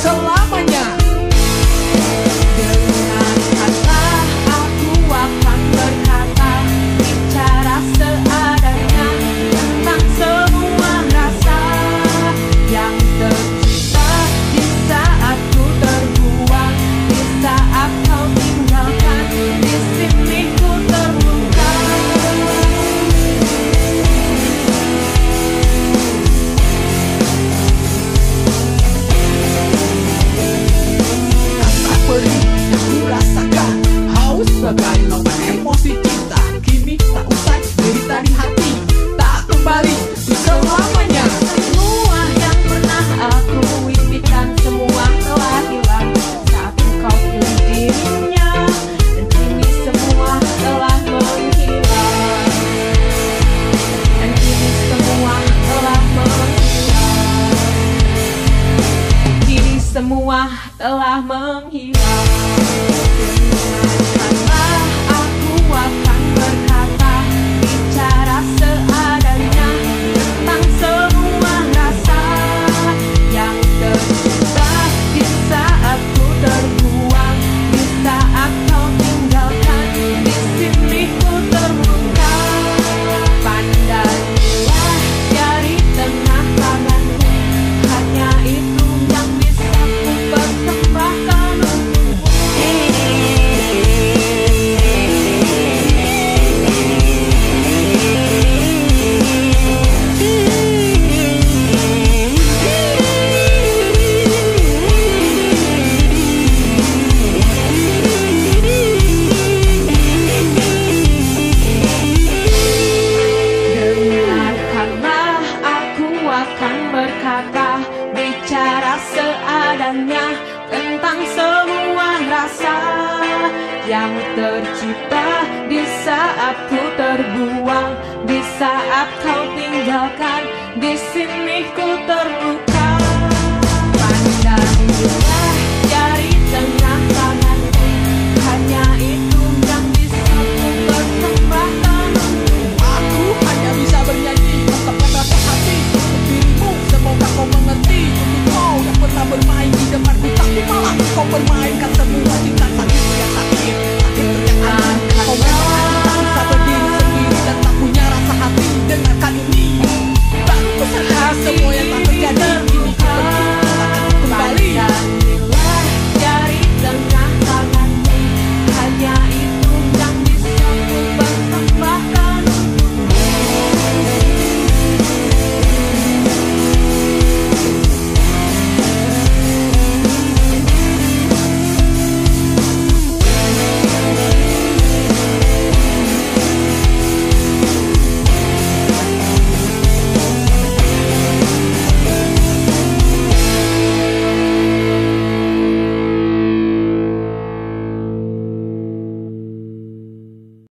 selamanya. Dengarkanlah, aku akan berkata, bicara seadanya tentang semua rasa yang tercipta di saat ku terbuang, di saat kau tinggalkan, di sini ku terluka. Rasa perih yang ku rasakan, haus bagai lautan emosi cinta, kini tak usai derita di hati, tak kembali selamanya. Semua yang pernah aku impikan, semua telah hilang saat kau pilih dirinya, dan kini semua telah menghilang, dan kini semua telah menghilang, kini semua telah menghilang. Dengarkanlah, aku akan berkata, bicara seadanya tentang semua rasa yang tercipta di saat ku terbuang, di saat kau tinggalkan, di sini ku terluka. Pandanglah jari tengah tanganku, hanya itu yang bisa ku persembahkan untukmu. Dengarkanlah, aku akan berkata, bicara seadanya tentang semua rasa yang tercipta di saat ku terbuang, di saat kau tinggalkan, di sini ku terluka. Pandanglah jari tengah tanganku, hanya itu yang bisa ku persembahkan untukmu. Aku hanya bisa bernyanyi ungkapkan rasa hati untuk dirimu, semoga kau mengerti. Untuk kau yang pernah bermain di depanku, tapi malah kau permainkan semua cinta sakit yang sakit, sakit ternyata kau memang hanya tak bisa berdiri sendiri dan tak punya rasa hati. Dengarkan ini, baru ku sadari semua yang tak